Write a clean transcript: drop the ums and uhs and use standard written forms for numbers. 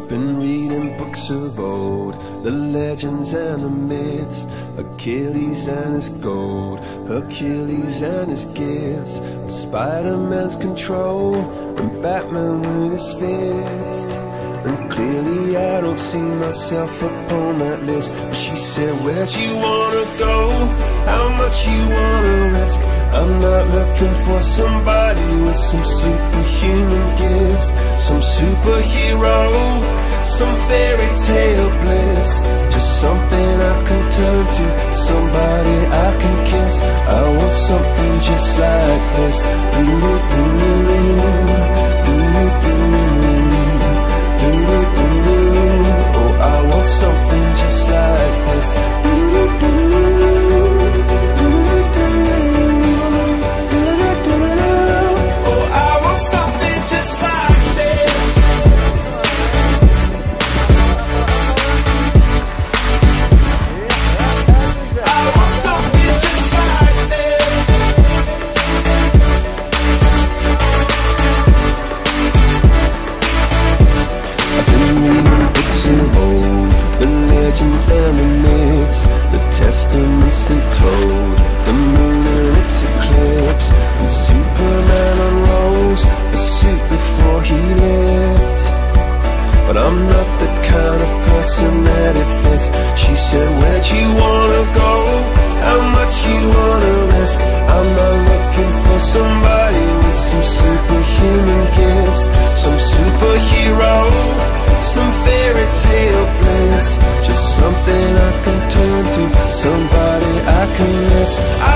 Been reading books of old, the legends and the myths, Achilles and his gold, Hercules and his gifts, and Spider-Man's control, and Batman with his fists. And clearly I don't see myself upon that list. But she said, where'd you wanna go? How much you wanna risk? I'm not looking for somebody with some superhuman gifts, some superhero, some fairy tale bliss. Just something I can turn to, somebody I can kiss. I want something just like this. Oh, I want something just like this. Oh, I want something just like this. I want something just like this. I've been reading books of old, the legends and the myths, the testaments that told the moon and its eclipse, and Superman unrolls a suit before he lived. But I'm not the kind of person that it fits. She said, where'd you wanna go? How much you wanna risk? I'm not looking for somebody with some superhuman gifts, some superhero, some fairy tale bliss. Just something I can turn to, somebody I can miss.